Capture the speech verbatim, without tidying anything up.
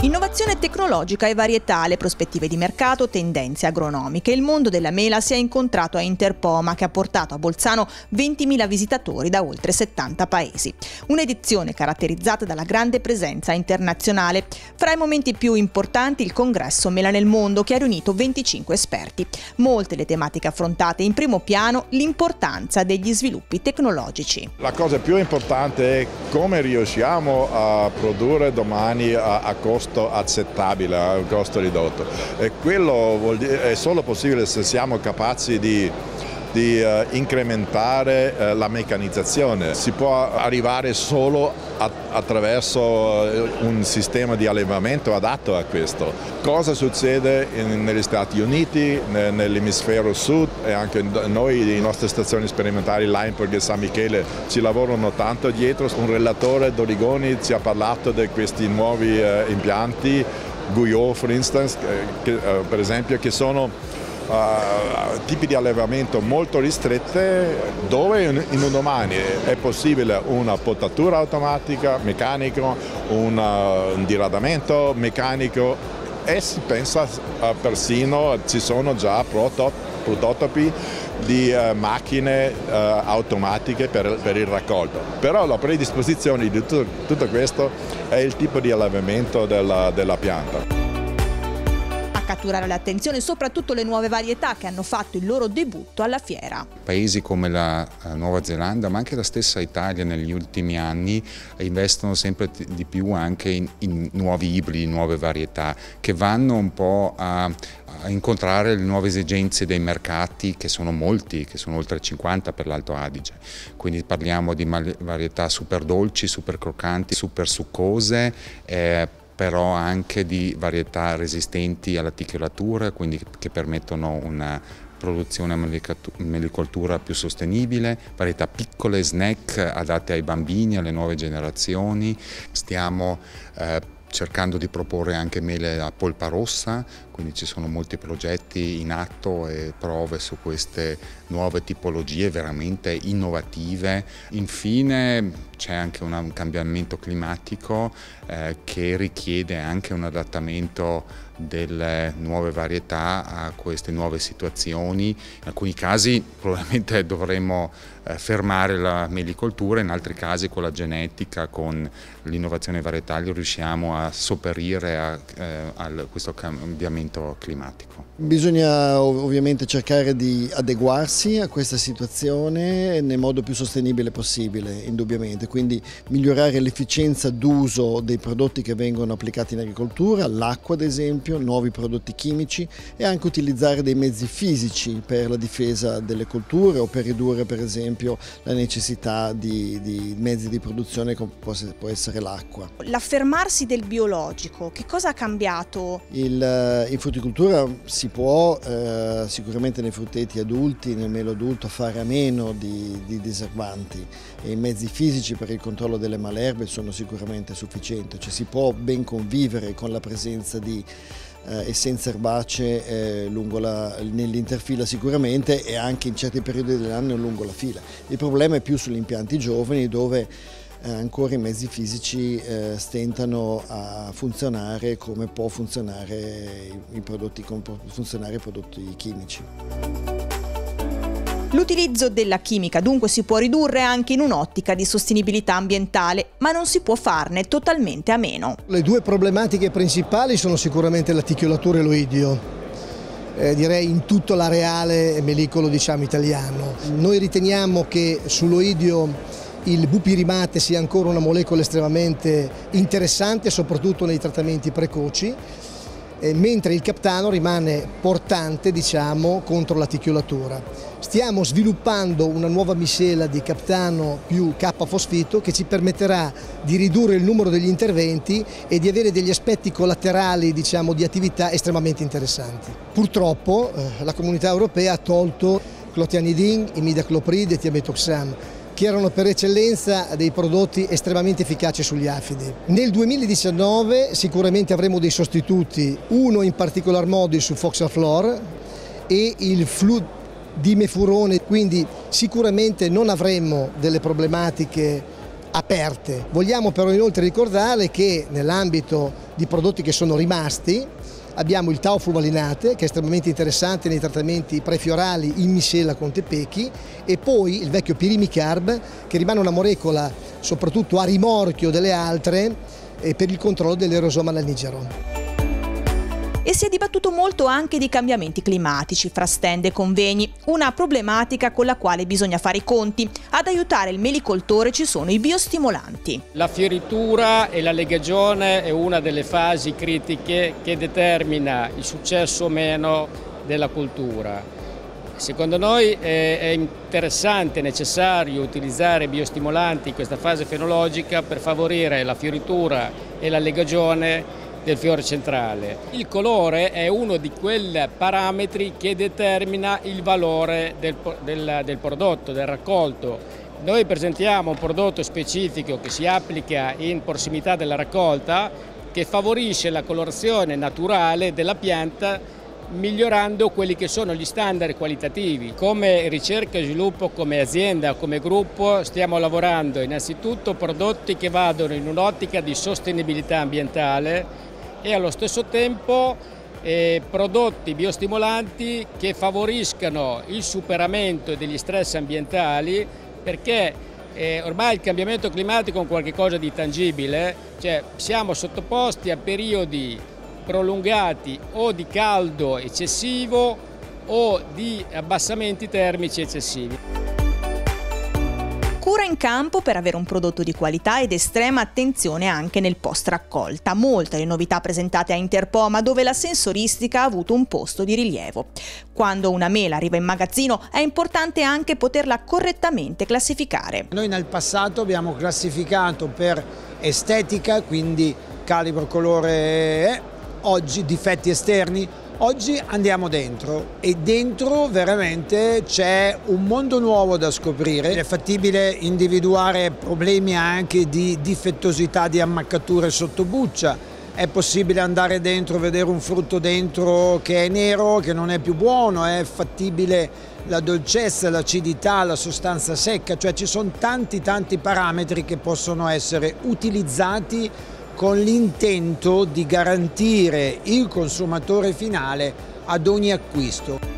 Innovazione tecnologica e varietale, prospettive di mercato, tendenze agronomiche. Il mondo della mela si è incontrato a Interpoma, che ha portato a Bolzano ventimila visitatori da oltre settanta paesi. Un'edizione caratterizzata dalla grande presenza internazionale. Fra i momenti più importanti il congresso Mela nel Mondo, che ha riunito venticinque esperti. Molte le tematiche affrontate, in primo piano l'importanza degli sviluppi tecnologici. La cosa più importante è come riusciamo a produrre domani a, a costo accettabile, a un costo ridotto, e quello vuol dire, è solo possibile se siamo capaci di, di uh, incrementare uh, la meccanizzazione. Si può arrivare solo a, attraverso uh, un sistema di allevamento adatto a questo. Cosa succede in, negli Stati Uniti, ne, nell'emisfero sud, e anche noi, le nostre stazioni sperimentali, Leinberg e San Michele, ci lavorano tanto dietro. Un relatore, Dorigoni, ci ha parlato di questi nuovi uh, impianti, Guyot, for instance, che, uh, per esempio, che sono Uh, tipi di allevamento molto ristrette, dove in, in un domani è possibile una potatura automatica, meccanica, un, uh, un diradamento meccanico, e si pensa uh, persino, ci sono già protot prototipi di uh, macchine uh, automatiche per, per il raccolto. Però la predisposizione di tutto, tutto questo è il tipo di allevamento della, della pianta. Catturare l'attenzione soprattutto le nuove varietà che hanno fatto il loro debutto alla fiera. Paesi come la Nuova Zelanda, ma anche la stessa Italia negli ultimi anni investono sempre di più anche in, in nuovi ibridi, nuove varietà che vanno un po' a, a incontrare le nuove esigenze dei mercati, che sono molti, che sono oltre cinquanta per l'Alto Adige. Quindi parliamo di varietà super dolci, super croccanti, super succose, eh, però anche di varietà resistenti alla ticchiolatura, quindi che permettono una produzione melicoltura più sostenibile, varietà piccole, snack adatte ai bambini, alle nuove generazioni. Stiamo eh, cercando di proporre anche mele a polpa rossa, quindi ci sono molti progetti in atto e prove su queste nuove tipologie veramente innovative. Infine c'è anche un cambiamento climatico eh, che richiede anche un adattamento delle nuove varietà a queste nuove situazioni. In alcuni casi probabilmente dovremo eh, fermare la melicoltura, in altri casi con la genetica, con l'innovazione varietaria riusciamo a sopperire a, eh, a questo cambiamento climatico. Bisogna ovviamente cercare di adeguarsi a questa situazione nel modo più sostenibile possibile, indubbiamente, quindi migliorare l'efficienza d'uso dei prodotti che vengono applicati in agricoltura, l'acqua ad esempio, nuovi prodotti chimici, e anche utilizzare dei mezzi fisici per la difesa delle colture o per ridurre per esempio la necessità di, di mezzi di produzione come può essere l'acqua. L'affermarsi del biologico, che cosa ha cambiato? Il, in frutticoltura si può eh, sicuramente nei frutteti adulti, nel melo adulto, fare a meno di, di diserbanti, e i mezzi fisici per il controllo delle malerbe sono sicuramente sufficienti, cioè si può ben convivere con la presenza di eh, essenze erbacee eh, nell'interfila sicuramente, e anche in certi periodi dell'anno lungo la fila. Il problema è più sugli impianti giovani, dove Eh, ancora i mezzi fisici eh, stentano a funzionare come può funzionare i prodotti, come può funzionare i prodotti chimici. L'utilizzo della chimica dunque si può ridurre anche in un'ottica di sostenibilità ambientale, ma non si può farne totalmente a meno. Le due problematiche principali sono sicuramente la ticchiolatura e l'oidio. Eh, direi in tutto l'areale melicolo, diciamo, italiano. Noi riteniamo che sull'oidio il bupirimate sia ancora una molecola estremamente interessante, soprattutto nei trattamenti precoci, eh, mentre il captano rimane portante, diciamo, contro la ticchiolatura. Stiamo sviluppando una nuova miscela di captano più K-fosfito che ci permetterà di ridurre il numero degli interventi e di avere degli aspetti collaterali, diciamo, di attività estremamente interessanti. Purtroppo eh, la Comunità Europea ha tolto clotianidin, imidacloprid e thiamethoxam, che erano per eccellenza dei prodotti estremamente efficaci sugli afidi. Nel duemiladiciannove sicuramente avremo dei sostituti, uno in particolar modo il sulfoxaflor e il fludimefurone, quindi sicuramente non avremo delle problematiche aperte. Vogliamo però inoltre ricordare che nell'ambito di prodotti che sono rimasti. Abbiamo il tau fruvalinate, che è estremamente interessante nei trattamenti prefiorali in miscela con tepechi, e poi il vecchio pirimicarb, che rimane una molecola soprattutto a rimorchio delle altre eh, per il controllo dell'erosoma lannigero. E si è dibattuto molto anche di cambiamenti climatici fra stand e convegni, una problematica con la quale bisogna fare i conti. Ad aiutare il melicoltore ci sono i biostimolanti. La fioritura e la legagione è una delle fasi critiche che determina il successo o meno della coltura. Secondo noi è interessante e necessario utilizzare biostimolanti in questa fase fenologica per favorire la fioritura e la legagione del fiore centrale. Il colore è uno di quei parametri che determina il valore del, del, del prodotto, del raccolto. Noi presentiamo un prodotto specifico che si applica in prossimità della raccolta, che favorisce la colorazione naturale della pianta, migliorando quelli che sono gli standard qualitativi. Come ricerca e sviluppo, come azienda, come gruppo, stiamo lavorando innanzitutto prodotti che vadano in un'ottica di sostenibilità ambientale e allo stesso tempo eh, prodotti biostimolanti che favoriscano il superamento degli stress ambientali, perché eh, ormai il cambiamento climatico è un qualcosa di tangibile, cioè siamo sottoposti a periodi prolungati o di caldo eccessivo o di abbassamenti termici eccessivi. Cura in campo per avere un prodotto di qualità ed estrema attenzione anche nel post raccolta. Molte le novità presentate a Interpoma, dove la sensoristica ha avuto un posto di rilievo. Quando una mela arriva in magazzino è importante anche poterla correttamente classificare. Noi nel passato abbiamo classificato per estetica, quindi calibro, colore, oggi difetti esterni. Oggi andiamo dentro e dentro veramente c'è un mondo nuovo da scoprire. È fattibile individuare problemi anche di difettosità di ammaccature sotto buccia. È possibile andare dentro, vedere un frutto dentro che è nero, che non è più buono. È fattibile la dolcezza, l'acidità, la sostanza secca. Cioè ci sono tanti tanti parametri che possono essere utilizzati con l'intento di garantire il consumatore finale ad ogni acquisto.